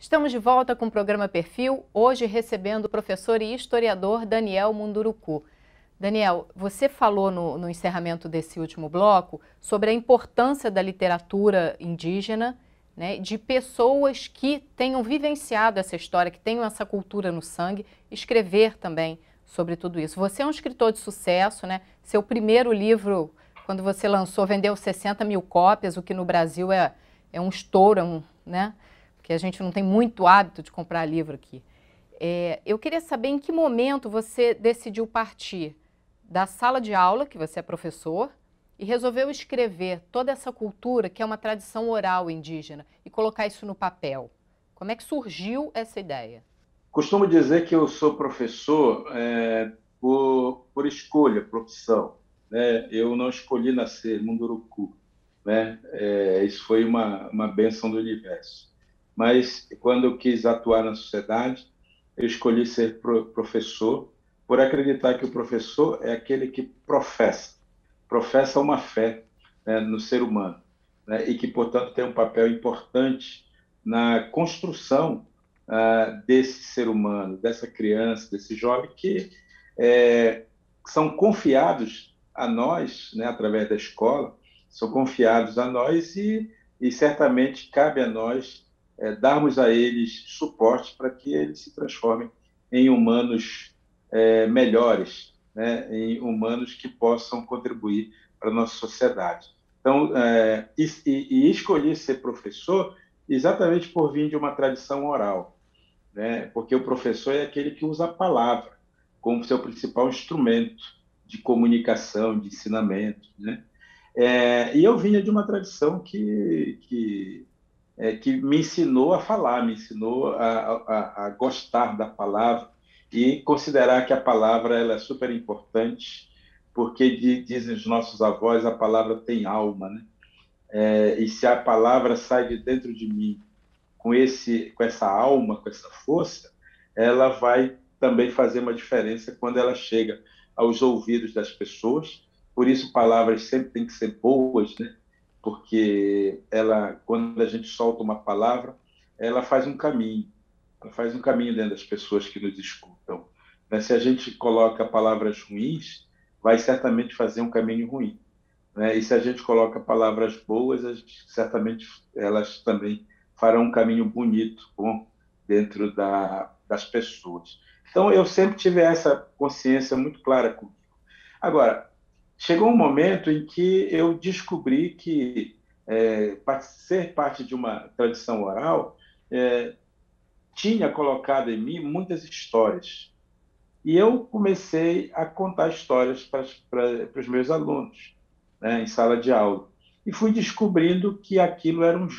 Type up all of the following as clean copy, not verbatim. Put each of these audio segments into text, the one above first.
Estamos de volta com o programa Perfil, hoje recebendo o professor e historiador Daniel Munduruku. Daniel, você falou no encerramento desse último bloco sobre a importância da literatura indígena, né, de pessoas que tenham vivenciado essa história, que tenham essa cultura no sangue, escrever também sobre tudo isso. Você é um escritor de sucesso, né? Seu primeiro livro, quando você lançou, vendeu 60 mil cópias, o que no Brasil é um estouro, né? Porque a gente não tem muito hábito de comprar livro aqui. Eu queria saber em que momento você decidiu partir da sala de aula, que você é professor, e resolveu escrever toda essa cultura, que é uma tradição oral indígena, e colocar isso no papel. Como é que surgiu essa ideia? Costumo dizer que eu sou professor por escolha, profissão, né? Eu não escolhi nascer Munduruku, né? Isso foi uma bênção do universo. Mas quando eu quis atuar na sociedade, eu escolhi ser professor por acreditar que o professor é aquele que professa uma fé, né, no ser humano, né? E que, portanto, tem um papel importante na construção desse ser humano, dessa criança, desse jovem que é, são confiados a nós, né, através da escola, são confiados a nós e certamente cabe a nós darmos a eles suporte para que eles se transformem em humanos melhores, né, em humanos que possam contribuir para a nossa sociedade. Então, e escolhi ser professor exatamente por vir de uma tradição oral, né? Porque o professor é aquele que usa a palavra como seu principal instrumento de comunicação, de ensinamento, né? E eu vinha de uma tradição que me ensinou a falar, me ensinou a gostar da palavra e considerar que a palavra ela é super importante, porque dizem os nossos avós, a palavra tem alma, né? E se a palavra sai de dentro de mim com essa alma, com essa força, ela vai também fazer uma diferença quando ela chega aos ouvidos das pessoas. Por isso, palavras sempre têm que ser boas, né? Porque quando a gente solta uma palavra, ela faz um caminho. Ela faz um caminho dentro das pessoas que nos escutam. Mas se a gente coloca palavras ruins, vai certamente fazer um caminho ruim, né? E se a gente coloca palavras boas, certamente elas também farão um caminho bonito, bom, dentro das pessoas. Então, eu sempre tive essa consciência muito clara comigo. Agora, chegou um momento em que eu descobri que ser parte de uma tradição oral tinha colocado em mim muitas histórias. E eu comecei a contar histórias para os meus alunos, né, em sala de aula. E fui descobrindo que aquilo era um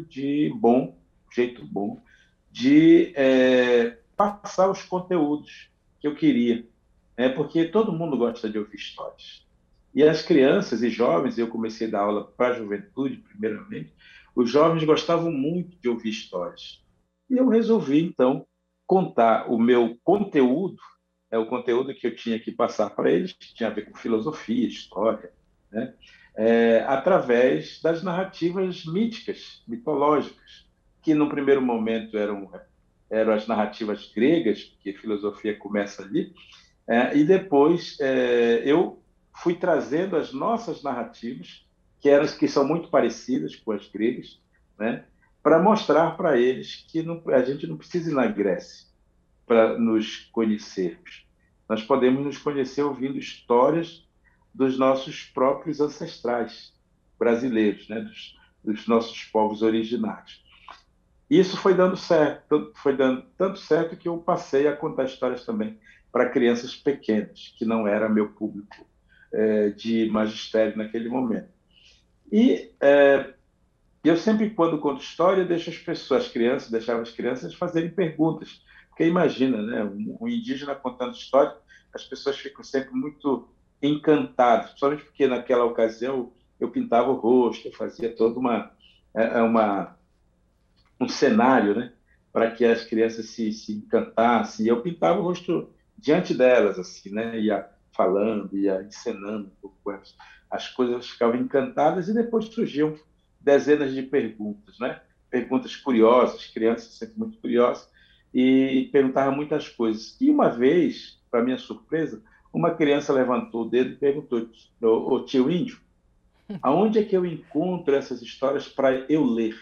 jeito bom de passar os conteúdos que eu queria, né, porque todo mundo gosta de ouvir histórias. E as crianças e jovens, eu comecei a dar aula para a juventude, primeiramente, os jovens gostavam muito de ouvir histórias. E eu resolvi, então, contar o meu conteúdo, o conteúdo que eu tinha que passar para eles, que tinha a ver com filosofia, história, né? Através das narrativas míticas, mitológicas, que no primeiro momento eram as narrativas gregas, porque a filosofia começa ali, e depois eu fui trazendo as nossas narrativas, que são muito parecidas com as gregas, né? Para mostrar para eles que a gente não precisa ir na Grécia para nos conhecermos. Nós podemos nos conhecer ouvindo histórias dos nossos próprios ancestrais brasileiros, né? dos nossos povos originários. Isso foi dando certo, foi dando tanto certo que eu passei a contar histórias também para crianças pequenas, que não era meu público de magistério naquele momento. E eu sempre, quando conto história, deixo deixava as crianças fazerem perguntas. Porque imagina, né, um indígena contando história, as pessoas ficam sempre muito encantadas, principalmente porque naquela ocasião eu pintava o rosto, eu fazia toda um cenário, né, para que as crianças se encantassem. E eu pintava o rosto diante delas, assim, né, ia falando, ia encenando um pouco as coisas, ficavam encantadas e depois surgiam dezenas de perguntas, né? perguntas curiosas, crianças sempre muito curiosas, e perguntava muitas coisas. E uma vez, para minha surpresa, uma criança levantou o dedo e perguntou: ô tio Índio, aonde é que eu encontro essas histórias para eu ler?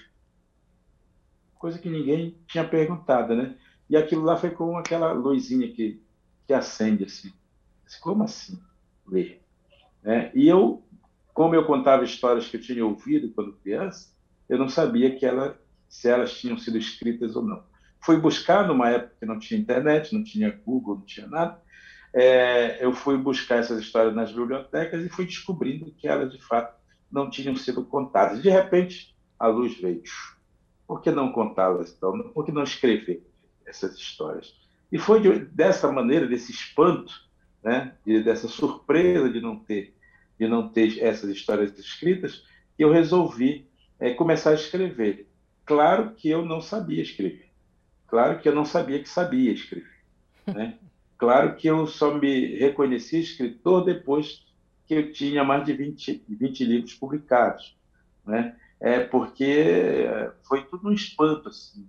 Coisa que ninguém tinha perguntado, né? E aquilo lá foi como aquela luzinha que acende assim. Como assim ler? Né? E eu, como eu contava histórias que eu tinha ouvido quando criança, eu não sabia se elas tinham sido escritas ou não. Fui buscar numa época que não tinha internet, não tinha Google, não tinha nada. Eu fui buscar essas histórias nas bibliotecas e fui descobrindo que elas, de fato, não tinham sido contadas. De repente, a luz veio. Por que não contá-las, então? Por que não escrever essas histórias? E foi dessa maneira, desse espanto, né, dessa surpresa de não ter essas histórias escritas, que eu resolvi começar a escrever. Claro que eu não sabia escrever. Claro que eu não sabia que sabia escrever. Né? Claro que eu só me reconheci escritor depois que eu tinha mais de 20 livros publicados. Né? Porque foi tudo um espanto. Assim.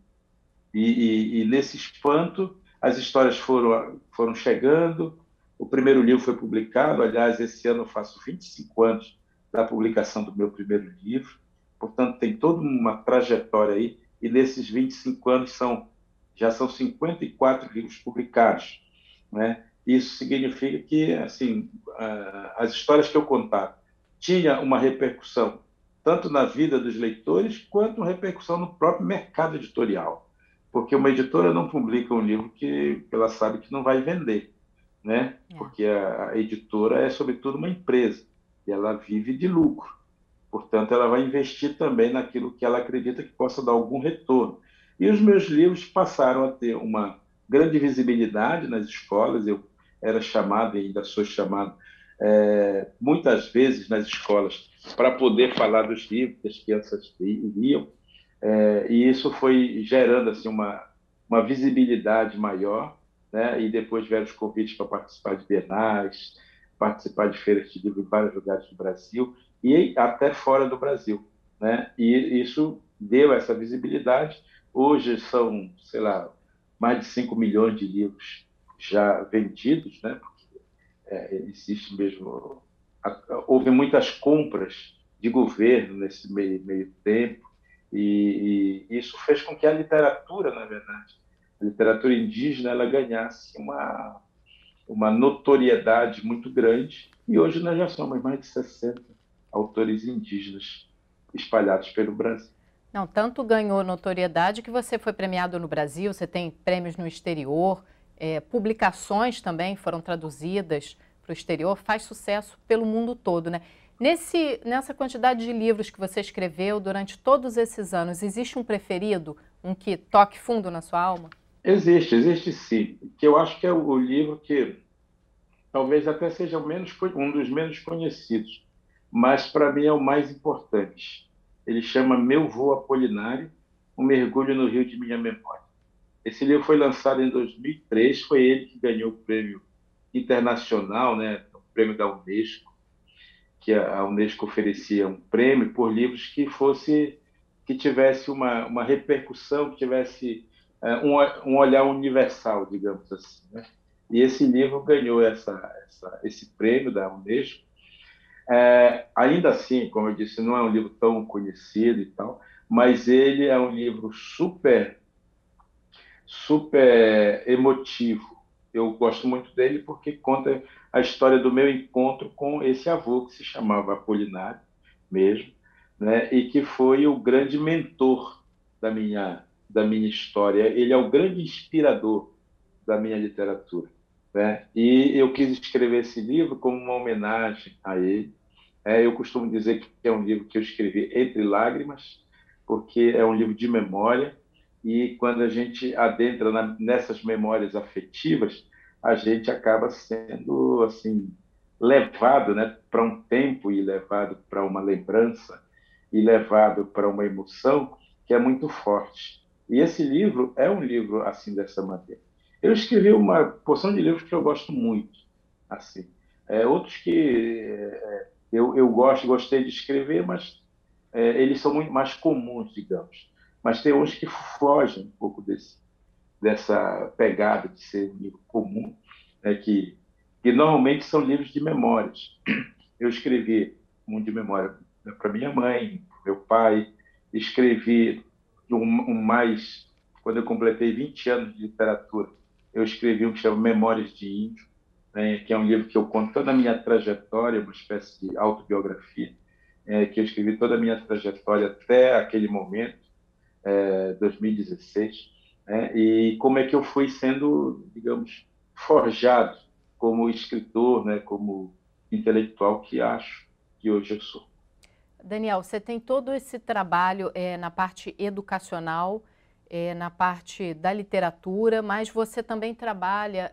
E nesse espanto, as histórias foram chegando. O primeiro livro foi publicado. Aliás, esse ano eu faço 25 anos da publicação do meu primeiro livro. Portanto, tem toda uma trajetória aí. E nesses 25 anos já são 54 livros publicados. Né? Isso significa que assim, as histórias que eu contava tinha uma repercussão tanto na vida dos leitores quanto uma repercussão no próprio mercado editorial, porque uma editora não publica um livro que ela sabe que não vai vender, né? É. Porque a editora é sobretudo uma empresa e ela vive de lucro. Portanto, ela vai investir também naquilo que ela acredita que possa dar algum retorno. E os meus livros passaram a ter uma grande visibilidade nas escolas. Eu era chamado e ainda sou chamado muitas vezes nas escolas para poder falar dos livros que as crianças liam. E isso foi gerando assim uma visibilidade maior, né? E depois vieram os convites para participar de bienais, participar de feiras de livro em vários lugares do Brasil e até fora do Brasil, né? E isso deu essa visibilidade. Hoje são, sei lá, mais de 5 milhões de livros já vendidos, né? Porque existe mesmo, houve muitas compras de governo nesse meio tempo, e isso fez com que a literatura, na verdade, a literatura indígena, ela ganhasse uma notoriedade muito grande, e hoje nós já somos mais de 60 autores indígenas espalhados pelo Brasil. Não, tanto ganhou notoriedade que você foi premiado no Brasil, você tem prêmios no exterior, publicações também foram traduzidas para o exterior, faz sucesso pelo mundo todo, né? Nessa quantidade de livros que você escreveu durante todos esses anos, existe um preferido, um que toque fundo na sua alma? Existe sim, que eu acho que é o livro que talvez até seja um dos menos conhecidos, mas para mim é o mais importante. Ele chama Meu Voo Apolinário, um mergulho no rio de minha memória. Esse livro foi lançado em 2003, foi ele que ganhou o prêmio internacional, né, o prêmio da Unesco, que a Unesco oferecia um prêmio por livros que tivesse uma repercussão, que tivesse um olhar universal, digamos assim. Né? E esse livro ganhou esse prêmio da Unesco. Ainda assim, como eu disse, não é um livro tão conhecido e tal, mas ele é um livro super emotivo. Eu gosto muito dele porque conta a história do meu encontro com esse avô que se chamava Apolinário mesmo, né? E que foi o grande mentor da minha história. Ele é o grande inspirador da minha literatura, né? E eu quis escrever esse livro como uma homenagem a ele. Eu costumo dizer que é um livro que eu escrevi entre lágrimas, porque é um livro de memória, e quando a gente adentra nessas memórias afetivas, a gente acaba sendo assim levado, né, para um tempo e levado para uma lembrança e levado para uma emoção que é muito forte. E esse livro é um livro assim dessa maneira. Eu escrevi uma porção de livros que eu gosto muito, assim. Outros que eu gostei de escrever, mas eles são muito mais comuns, digamos. mas tem uns que fogem um pouco dessa pegada de ser um livro comum, né, que normalmente são livros de memórias. Eu escrevi um de memória para minha mãe, meu pai, escrevi mais, quando eu completei 20 anos de literatura, eu escrevi um que chama Memórias de Índio, né, que é um livro que eu conto toda a minha trajetória, uma espécie de autobiografia, que eu escrevi toda a minha trajetória até aquele momento, 2016, né, e como é que eu fui sendo, digamos, forjado como escritor, né, como intelectual que acho que hoje eu sou. Daniel, você tem todo esse trabalho na parte educacional, na parte da literatura, mas você também trabalha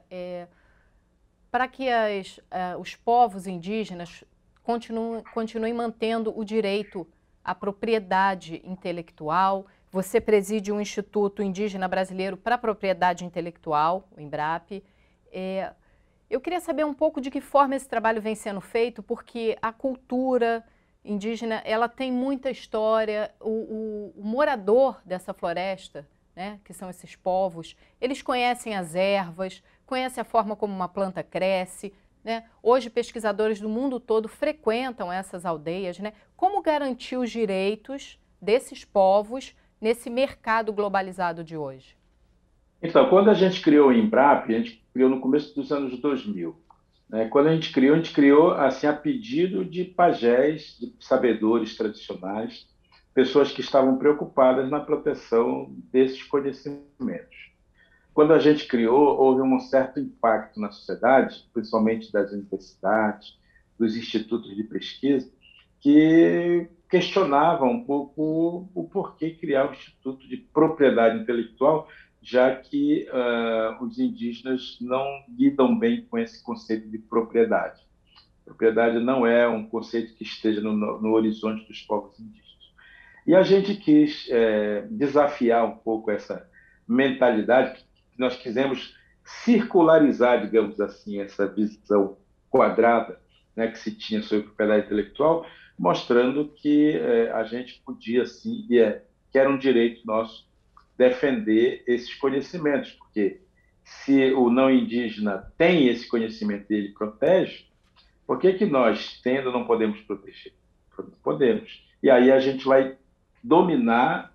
para que os povos indígenas continuem mantendo o direito à propriedade intelectual. Você preside um Instituto Indígena Brasileiro para a Propriedade Intelectual, o INBRAP. Eu queria saber um pouco de que forma esse trabalho vem sendo feito, porque a cultura indígena, ela tem muita história. O morador dessa floresta, né, que são esses povos, eles conhecem as ervas, conhecem a forma como uma planta cresce, né? Hoje, pesquisadores do mundo todo frequentam essas aldeias, né? Como garantir os direitos desses povos nesse mercado globalizado de hoje? Então, quando a gente criou o Embrapa, a gente criou no começo dos anos 2000. Né? Quando a gente criou assim, a pedido de pajés, de sabedores tradicionais, pessoas que estavam preocupadas na proteção desses conhecimentos. Quando a gente criou, houve um certo impacto na sociedade, principalmente das universidades, dos institutos de pesquisa, que questionavam um pouco o porquê criar um instituto de propriedade intelectual, já que os indígenas não lidam bem com esse conceito de propriedade. Propriedade não é um conceito que esteja no horizonte dos povos indígenas. E a gente quis desafiar um pouco essa mentalidade, nós quisemos circularizar, digamos assim, essa visão quadrada, né, que se tinha sobre propriedade intelectual, mostrando que a gente podia, sim, que era um direito nosso defender esses conhecimentos, porque se o não indígena tem esse conhecimento e ele protege, por que que nós, tendo, não podemos proteger? Podemos. E aí a gente vai dominar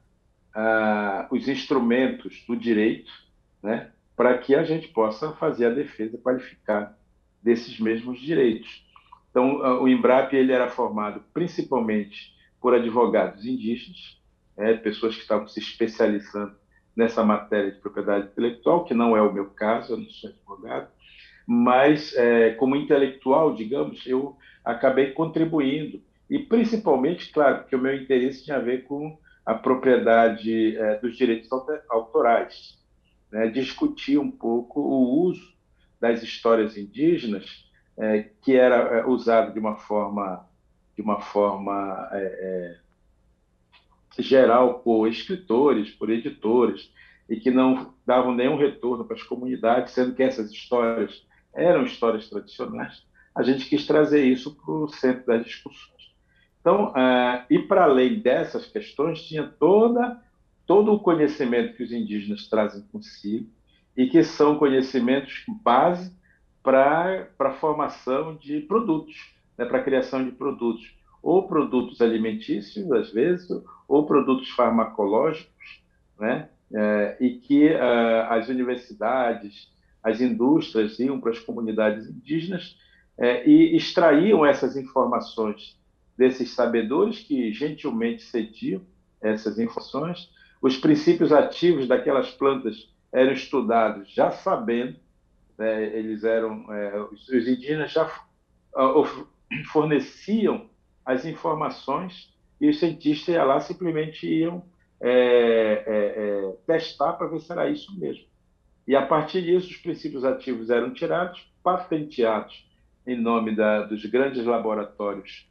os instrumentos do direito, né, para que a gente possa fazer a defesa qualificada desses mesmos direitos. Então, o Embrapa ele era formado principalmente por advogados indígenas, pessoas que estavam se especializando nessa matéria de propriedade intelectual, que não é o meu caso, eu não sou advogado, mas como intelectual, digamos, eu acabei contribuindo e principalmente, claro, que o meu interesse tinha a ver com a propriedade dos direitos autorais, né? Discutir um pouco o uso das histórias indígenas, que era usado de uma forma geral por escritores, por editores, e que não davam nenhum retorno para as comunidades, sendo que essas histórias eram histórias tradicionais. A gente quis trazer isso para o centro das discussões. Então, e para além dessas questões, tinha todo o conhecimento que os indígenas trazem consigo e que são conhecimentos base para a formação de produtos, né, para a criação de produtos, ou produtos alimentícios, às vezes, ou produtos farmacológicos, né, e que as universidades, as indústrias iam para as comunidades indígenas e extraíam essas informações desses sabedores que gentilmente cediam essas informações. Os princípios ativos daquelas plantas eram estudados já sabendo, né, eles eram os indígenas já forneciam as informações e os cientistas iam lá simplesmente iam testar para ver se era isso mesmo. E a partir disso os princípios ativos eram tirados, patenteados em nome dos grandes laboratórios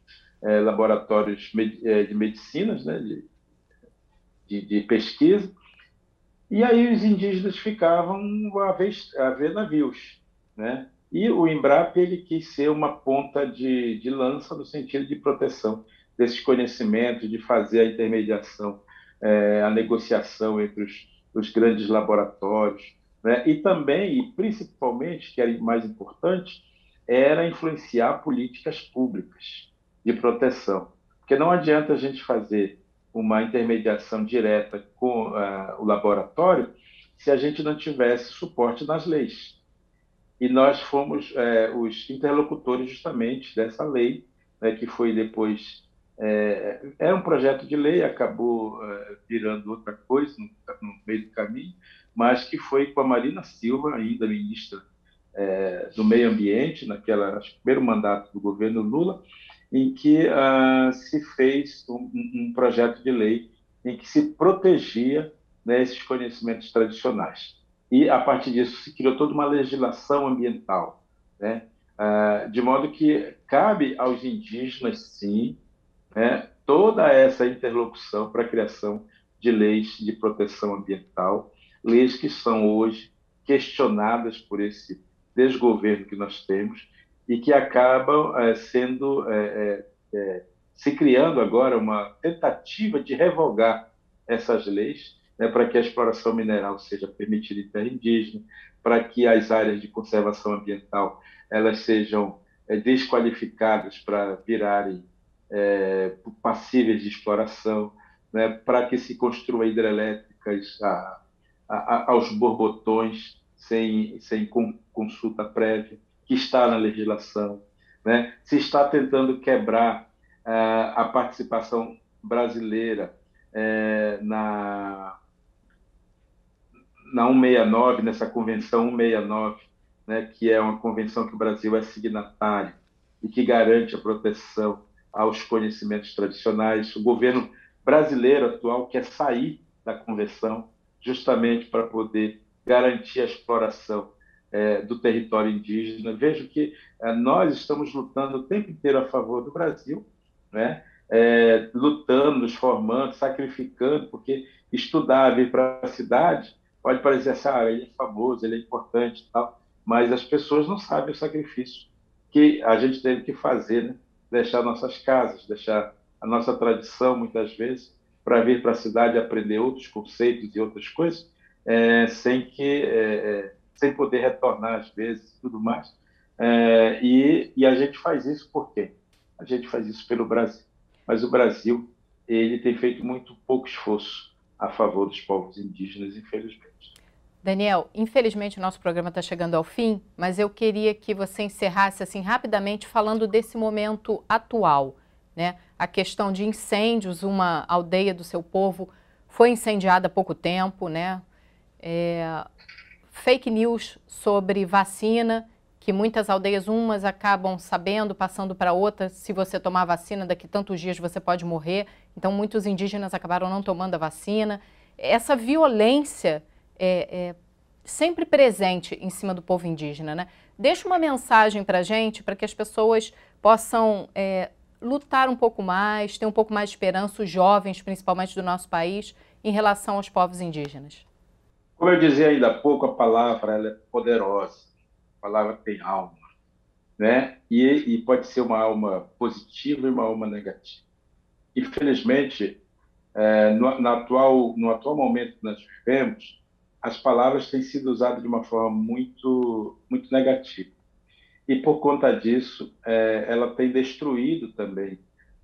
de medicinas, né, de pesquisa, e aí os indígenas ficavam a ver navios, né? E o Embrapa ele quis ser uma ponta de lança no sentido de proteção desses conhecimentos, de fazer a intermediação a negociação entre os grandes laboratórios, né? E também, e principalmente, que era mais importante, era influenciar políticas públicas de proteção. Porque não adianta a gente fazer uma intermediação direta com o laboratório se a gente não tivesse suporte nas leis. E nós fomos os interlocutores justamente dessa lei, né, que foi depois era um projeto de lei, acabou virando outra coisa no meio do caminho, mas que foi com a Marina Silva, ainda ministra do Meio Ambiente, acho, primeiro mandato do governo Lula, em que se fez um projeto de lei em que se protegia, né, esses conhecimentos tradicionais. E, a partir disso, se criou toda uma legislação ambiental, né? De modo que cabe aos indígenas, sim, né, toda essa interlocução para a criação de leis de proteção ambiental, leis que são hoje questionadas por esse desgoverno que nós temos e que acabam se criando agora uma tentativa de revogar essas leis, né, para que a exploração mineral seja permitida em terra indígena, para que as áreas de conservação ambiental elas sejam desqualificadas para virarem passíveis de exploração, né, para que se construa hidrelétricas aos borbotões, sem consulta prévia, que está na legislação. Né? Se está tentando quebrar a participação brasileira na 169, nessa Convenção 169, né, que é uma convenção que o Brasil é signatário e que garante a proteção aos conhecimentos tradicionais. O governo brasileiro atual quer sair da convenção justamente para poder garantir a exploração do território indígena. Vejo que nós estamos lutando o tempo inteiro a favor do Brasil, né? Lutando, nos formando, sacrificando, porque estudar, vir para a cidade, pode parecer assim, ele é famoso, ele é importante e tal, mas as pessoas não sabem o sacrifício que a gente teve que fazer, né? Deixar nossas casas, deixar a nossa tradição, muitas vezes, para vir para a cidade aprender outros conceitos e outras coisas, sem poder retornar, às vezes, e tudo mais. E a gente faz isso por quê? A gente faz isso pelo Brasil. Mas o Brasil, ele tem feito muito pouco esforço a favor dos povos indígenas, infelizmente. Daniel, infelizmente o nosso programa está chegando ao fim, mas eu queria que você encerrasse assim rapidamente falando desse momento atual, né? A questão de incêndios, uma aldeia do seu povo foi incendiada há pouco tempo, né? Fake news sobre vacina, que muitas aldeias, umas acabam sabendo, passando para outras, se você tomar a vacina, daqui tantos dias você pode morrer. Então muitos indígenas acabaram não tomando a vacina. Essa violência sempre presente em cima do povo indígena, né? Deixa uma mensagem para a gente, para que as pessoas possam lutar um pouco mais, ter um pouco mais de esperança, os jovens, principalmente do nosso país, em relação aos povos indígenas. Como eu dizia ainda há pouco, a palavra ela é poderosa, a palavra tem alma, né? E pode ser uma alma positiva e uma alma negativa. Infelizmente, no atual momento que nós vivemos, as palavras têm sido usadas de uma forma muito, muito negativa. E, por conta disso, ela tem destruído também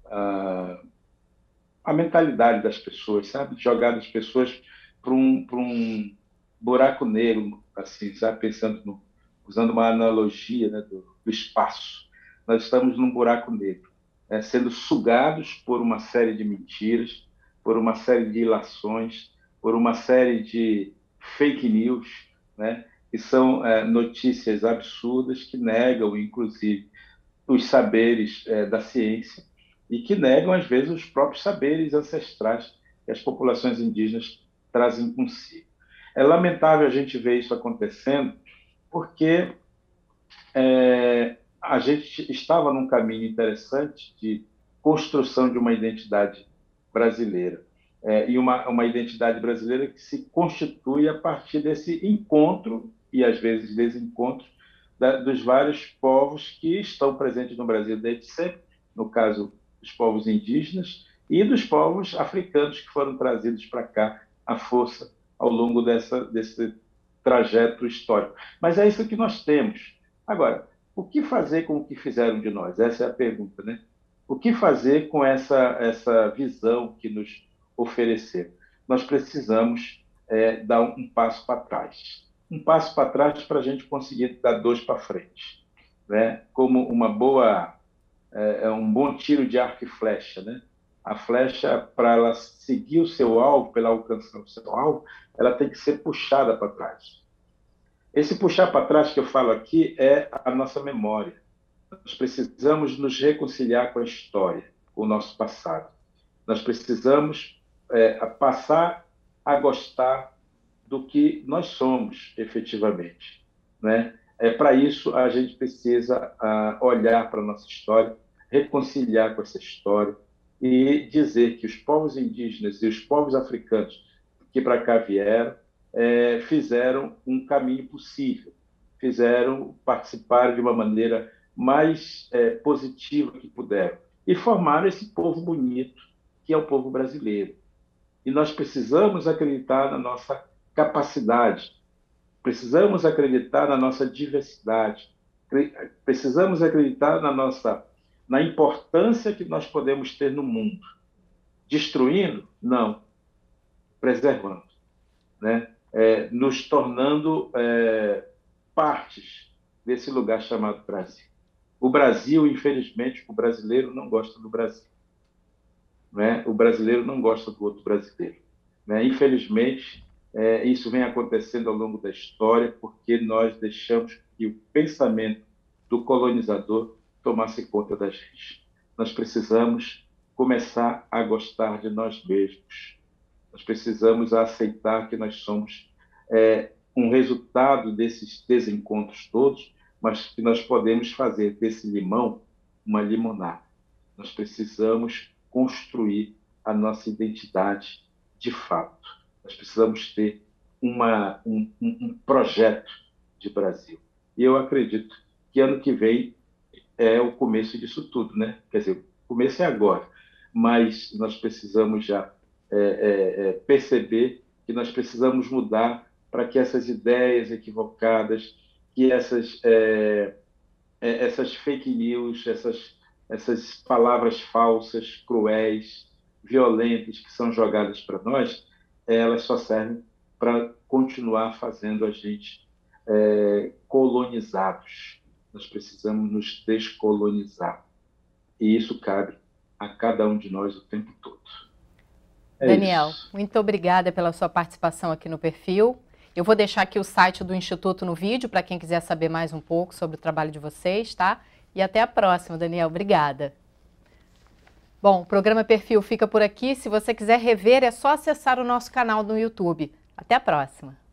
a mentalidade das pessoas, sabe? Jogado as pessoas para um buraco negro, assim, sabe? Usando uma analogia, né, do espaço. Nós estamos num buraco negro, sendo sugados por uma série de mentiras, por uma série de ilações, por uma série de fake news, né? Que são notícias absurdas que negam, inclusive, os saberes da ciência e que negam, às vezes, os próprios saberes ancestrais que as populações indígenas trazem consigo. É lamentável a gente ver isso acontecendo, porque a gente estava num caminho interessante de construção de uma identidade brasileira. E uma identidade brasileira que se constitui a partir desse encontro, e às vezes desencontro, dos vários povos que estão presentes no Brasil desde sempre, no caso, os povos indígenas, e dos povos africanos que foram trazidos para cá à força ao longo desse trajeto histórico. Mas é isso que nós temos. Agora, o que fazer com o que fizeram de nós? Essa é a pergunta, né? O que fazer com essa visão que nos ofereceram? Nós precisamos dar um passo para trás. Um passo para trás para a gente conseguir dar dois para frente, né? Como um bom tiro de arco e flecha, né? A flecha, para ela seguir o seu alvo, para ela alcançar o seu alvo, ela tem que ser puxada para trás. Esse puxar para trás que eu falo aqui é a nossa memória. Nós precisamos nos reconciliar com a história, com o nosso passado. Nós precisamos passar a gostar do que nós somos, efetivamente, né? Para isso, a gente precisa olhar para a nossa história, reconciliar com essa história e dizer que os povos indígenas e os povos africanos que para cá vieram fizeram um caminho possível, participaram de uma maneira mais positiva que puderam e formaram esse povo bonito que é o povo brasileiro. E nós precisamos acreditar na nossa capacidade, precisamos acreditar na nossa diversidade, precisamos acreditar na importância que nós podemos ter no mundo. Destruindo? Não. Preservando, né? Nos tornando partes desse lugar chamado Brasil. O Brasil, infelizmente, o brasileiro não gosta do Brasil, né? O brasileiro não gosta do outro brasileiro, né? Infelizmente, isso vem acontecendo ao longo da história porque nós deixamos que o pensamento do colonizador tomasse conta da gente. Nós precisamos começar a gostar de nós mesmos. Nós precisamos aceitar que nós somos um resultado desses desencontros todos, mas que nós podemos fazer desse limão uma limonada. Nós precisamos construir a nossa identidade de fato. Nós precisamos ter um projeto de Brasil. E eu acredito que ano que vem é o começo disso tudo, né? Quer dizer, o começo é agora, mas nós precisamos já perceber que nós precisamos mudar para que essas ideias equivocadas, que essas fake news, essas palavras falsas, cruéis, violentas que são jogadas para nós, elas só servem para continuar fazendo a gente colonizados. Nós precisamos nos descolonizar. E isso cabe a cada um de nós o tempo todo. Daniel, muito obrigada pela sua participação aqui no Perfil. Eu vou deixar aqui o site do Instituto no vídeo para quem quiser saber mais um pouco sobre o trabalho de vocês, tá? E até a próxima, Daniel. Obrigada. Bom, o programa Perfil fica por aqui. Se você quiser rever, é só acessar o nosso canal no YouTube. Até a próxima.